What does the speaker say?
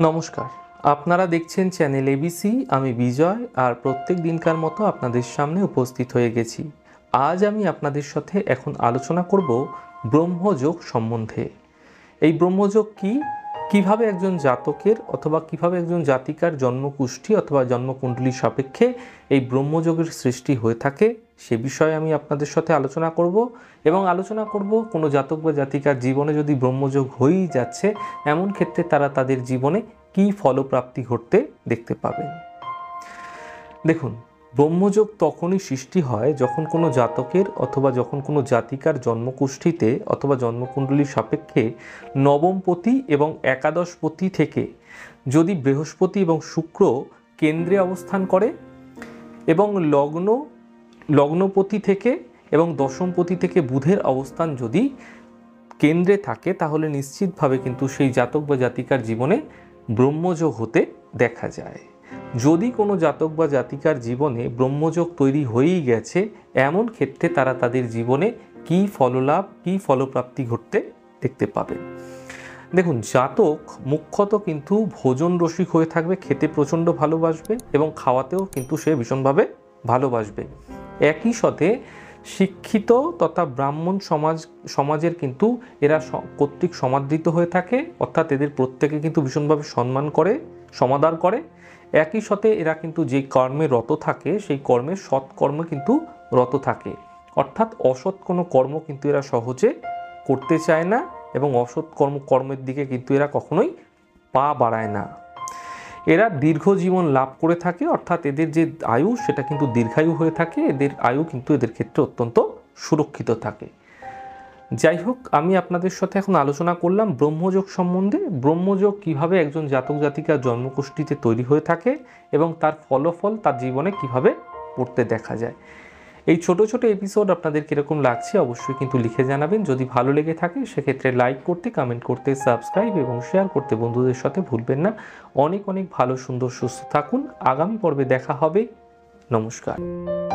নমস্কার, আপনারা দেখছেন চ্যানেল এবিসি। আমি বিজয়, আর প্রত্যেক দিনকার মতো আপনাদের সামনে উপস্থিত হয়ে গেছি। আজ আমি আপনাদের সাথে এখন আলোচনা করব ব্রহ্মযোগ সম্বন্ধে। এই ব্রহ্মযোগ কি, কিভাবে একজন জাতকের অথবা কিভাবে একজন জাতিকার জন্মকুষ্ঠী অথবা জন্মকুণ্ডলী সাপেক্ষে এই ব্রহ্মযোগের সৃষ্টি হয়ে থাকে সে বিষয়ে আমি আপনাদের সাথে আলোচনা করব। এবং আলোচনা করব কোনো জাতক বা জাতিকার জীবনে যদি ব্রহ্মযোগ হয়েই যাচ্ছে এমন ক্ষেত্রে তারা তাদের জীবনে কী ফলপ্রাপ্তি ঘটতে দেখতে পাবেন। দেখুন, ব্রহ্মযোগ তখনই সৃষ্টি হয় যখন কোনো জাতকের অথবা যখন কোনো জাতিকার জন্মকুষ্ঠীতে অথবা জন্মকুণ্ডলীর সাপেক্ষে নবমপতি এবং একাদশপতি থেকে যদি বৃহস্পতি এবং শুক্র কেন্দ্রে অবস্থান করে এবং লগ্নপতি থেকে এবং দশমপতি থেকে বুধের অবস্থান যদি কেন্দ্রে থাকে, তাহলে নিশ্চিতভাবে কিন্তু সেই জাতক বা জাতিকার জীবনে ব্রহ্মযোগ হতে দেখা যায়। যদি কোনো জাতক বা জাতিকার জীবনে ব্রহ্মযোগ তৈরি হয়েই গেছে এমন ক্ষেত্রে তারা তাদের জীবনে কী ফললাভ, কী ফলপ্রাপ্তি ঘটতে দেখতে পাবে। দেখুন, জাতক মুখ্যত কিন্তু ভোজন রসিক হয়ে থাকবে, খেতে প্রচণ্ড ভালোবাসবে এবং খাওয়াতেও কিন্তু সে ভীষণভাবে ভালোবাসবে। একই সাথে শিক্ষিত তথা ব্রাহ্মণ সমাজের কিন্তু এরা কর্তৃক সমাদৃত হয়ে থাকে, অর্থাৎ এদের প্রত্যেকে কিন্তু ভীষণভাবে সম্মান করে, সমাদর করে। একই সাথে এরা কিন্তু যে কর্মে রত থাকে সেই কর্মে সৎকর্মে কিন্তু রত থাকে, অর্থাৎ অসৎ কোনো কর্ম কিন্তু এরা সহজে করতে চায় না এবং অসৎ কর্মের দিকে কিন্তু এরা কখনোই পা বাড়ায় না। এরা দীর্ঘ জীবন লাভ করে থাকে, অর্থাৎ এদের যে আয়ু সেটা কিন্তু দীর্ঘায়ু হয়ে থাকে, এদের আয়ু কিন্তু এদের ক্ষেত্রে অত্যন্ত সুরক্ষিত থাকে। যাই হোক, আমি আপনাদের সাথে এখন আলোচনা করলাম ব্রহ্মযোগ সম্বন্ধে। ব্রহ্মযোগ কিভাবে একজন জাতক জাতিকার জন্মকুষ্ঠীতে তৈরি হয়ে থাকে এবং তার ফলাফল তার জীবনে কিভাবে পড়তে দেখা যায়। এই ছোট ছোট এপিসোড আপনাদের কীরকম লাগছে অবশ্যই কিন্তু লিখে জানাবেন। যদি ভালো লেগে থাকে সেক্ষেত্রে লাইক করতে, কমেন্ট করতে, সাবস্ক্রাইব এবং শেয়ার করতে বন্ধুদের সাথে ভুলবেন না। অনেক অনেক ভালো, সুন্দর, সুস্থ থাকুন। আগামী পর্বে দেখা হবে। নমস্কার।